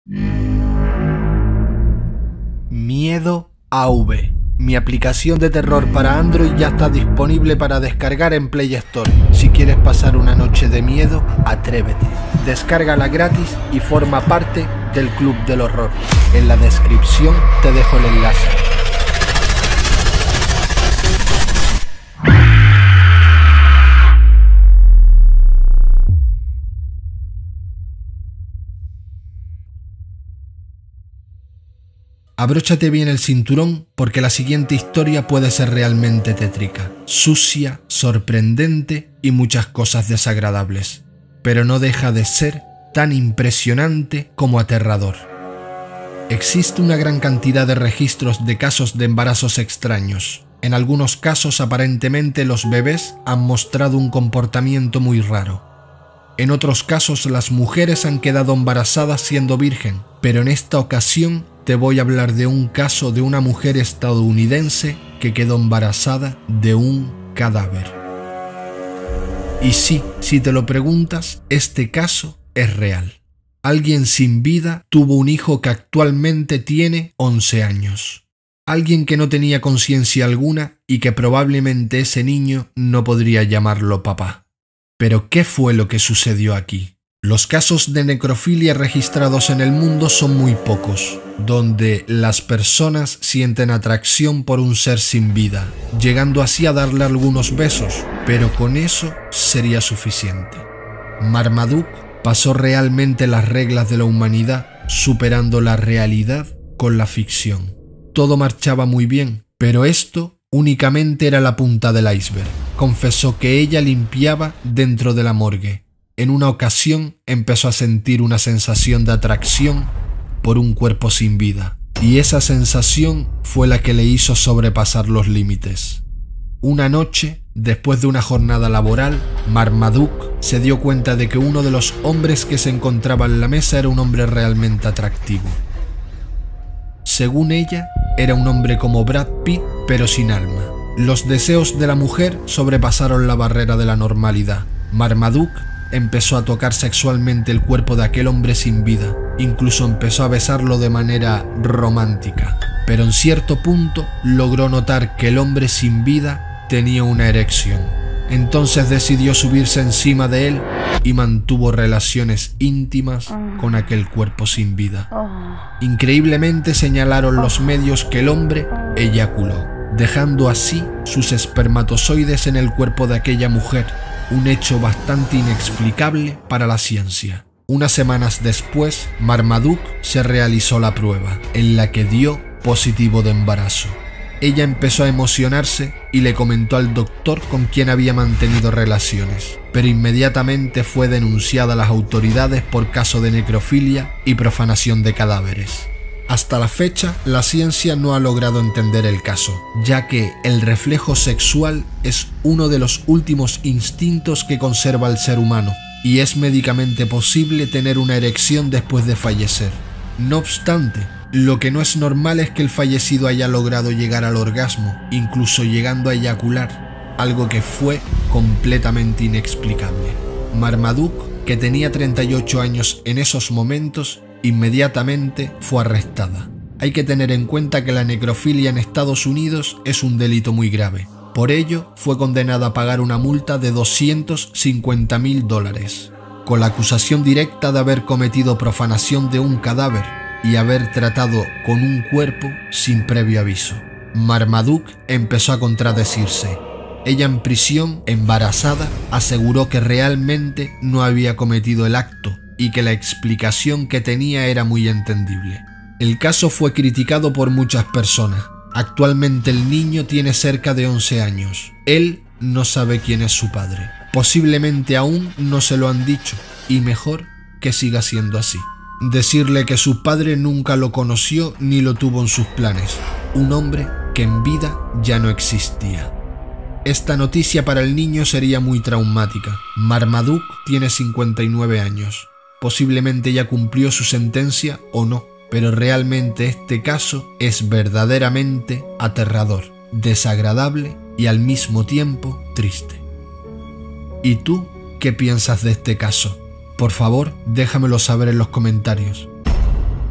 Miedo AV. Mi aplicación de terror para Android ya está disponible para descargar en Play Store. Si quieres pasar una noche de miedo, atrévete. Descárgala gratis y forma parte del Club del Horror. En la descripción te dejo el enlace. Abróchate bien el cinturón porque la siguiente historia puede ser realmente tétrica, sucia, sorprendente y muchas cosas desagradables, pero no deja de ser tan impresionante como aterrador. Existe una gran cantidad de registros de casos de embarazos extraños. En algunos casos aparentemente los bebés han mostrado un comportamiento muy raro. En otros casos las mujeres han quedado embarazadas siendo virgen, pero en esta ocasión te voy a hablar de un caso de una mujer estadounidense que quedó embarazada de un cadáver. Y sí, si te lo preguntas, este caso es real. Alguien sin vida tuvo un hijo que actualmente tiene 11 años. Alguien que no tenía conciencia alguna y que probablemente ese niño no podría llamarlo papá. Pero ¿qué fue lo que sucedió aquí? Los casos de necrofilia registrados en el mundo son muy pocos, donde las personas sienten atracción por un ser sin vida, llegando así a darle algunos besos, pero con eso sería suficiente. Marmaduke pasó realmente las reglas de la humanidad, superando la realidad con la ficción. Todo marchaba muy bien, pero esto únicamente era la punta del iceberg. Confesó que ella limpiaba dentro de la morgue. En una ocasión empezó a sentir una sensación de atracción por un cuerpo sin vida, y esa sensación fue la que le hizo sobrepasar los límites. Una noche, después de una jornada laboral, Marmaduke se dio cuenta de que uno de los hombres que se encontraba en la mesa era un hombre realmente atractivo. Según ella, era un hombre como Brad Pitt, pero sin alma. Los deseos de la mujer sobrepasaron la barrera de la normalidad. Marmaduke empezó a tocar sexualmente el cuerpo de aquel hombre sin vida, incluso empezó a besarlo de manera romántica, pero en cierto punto logró notar que el hombre sin vida tenía una erección. Entonces decidió subirse encima de él y mantuvo relaciones íntimas con aquel cuerpo sin vida. Increíblemente señalaron los medios que el hombre eyaculó, dejando así sus espermatozoides en el cuerpo de aquella mujer, un hecho bastante inexplicable para la ciencia. Unas semanas después, Marmaduke se realizó la prueba, en la que dio positivo de embarazo. Ella empezó a emocionarse y le comentó al doctor con quien había mantenido relaciones, pero inmediatamente fue denunciada a las autoridades por caso de necrofilia y profanación de cadáveres. Hasta la fecha, la ciencia no ha logrado entender el caso, ya que el reflejo sexual es uno de los últimos instintos que conserva el ser humano, y es médicamente posible tener una erección después de fallecer. No obstante, lo que no es normal es que el fallecido haya logrado llegar al orgasmo, incluso llegando a eyacular, algo que fue completamente inexplicable. Marmaduke, que tenía 38 años en esos momentos, inmediatamente fue arrestada. Hay que tener en cuenta que la necrofilia en Estados Unidos es un delito muy grave. Por ello, fue condenada a pagar una multa de $250.000, con la acusación directa de haber cometido profanación de un cadáver y haber tratado con un cuerpo sin previo aviso. Marmaduke empezó a contradecirse. Ella en prisión, embarazada, aseguró que realmente no había cometido el acto y que la explicación que tenía era muy entendible. El caso fue criticado por muchas personas. Actualmente el niño tiene cerca de 11 años. Él no sabe quién es su padre. Posiblemente aún no se lo han dicho, y mejor que siga siendo así. Decirle que su padre nunca lo conoció ni lo tuvo en sus planes. Un hombre que en vida ya no existía. Esta noticia para el niño sería muy traumática. Marmaduke tiene 59 años. Posiblemente ya cumplió su sentencia o no, pero realmente este caso es verdaderamente aterrador, desagradable y al mismo tiempo triste. ¿Y tú qué piensas de este caso? Por favor, déjamelo saber en los comentarios.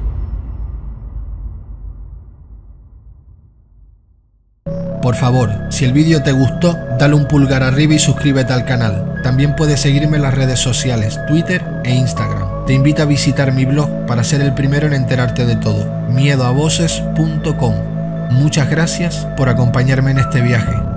Por favor, si el vídeo te gustó, dale un pulgar arriba y suscríbete al canal. También puedes seguirme en las redes sociales, Twitter e Instagram. Te invito a visitar mi blog para ser el primero en enterarte de todo, miedoavoces.com. Muchas gracias por acompañarme en este viaje.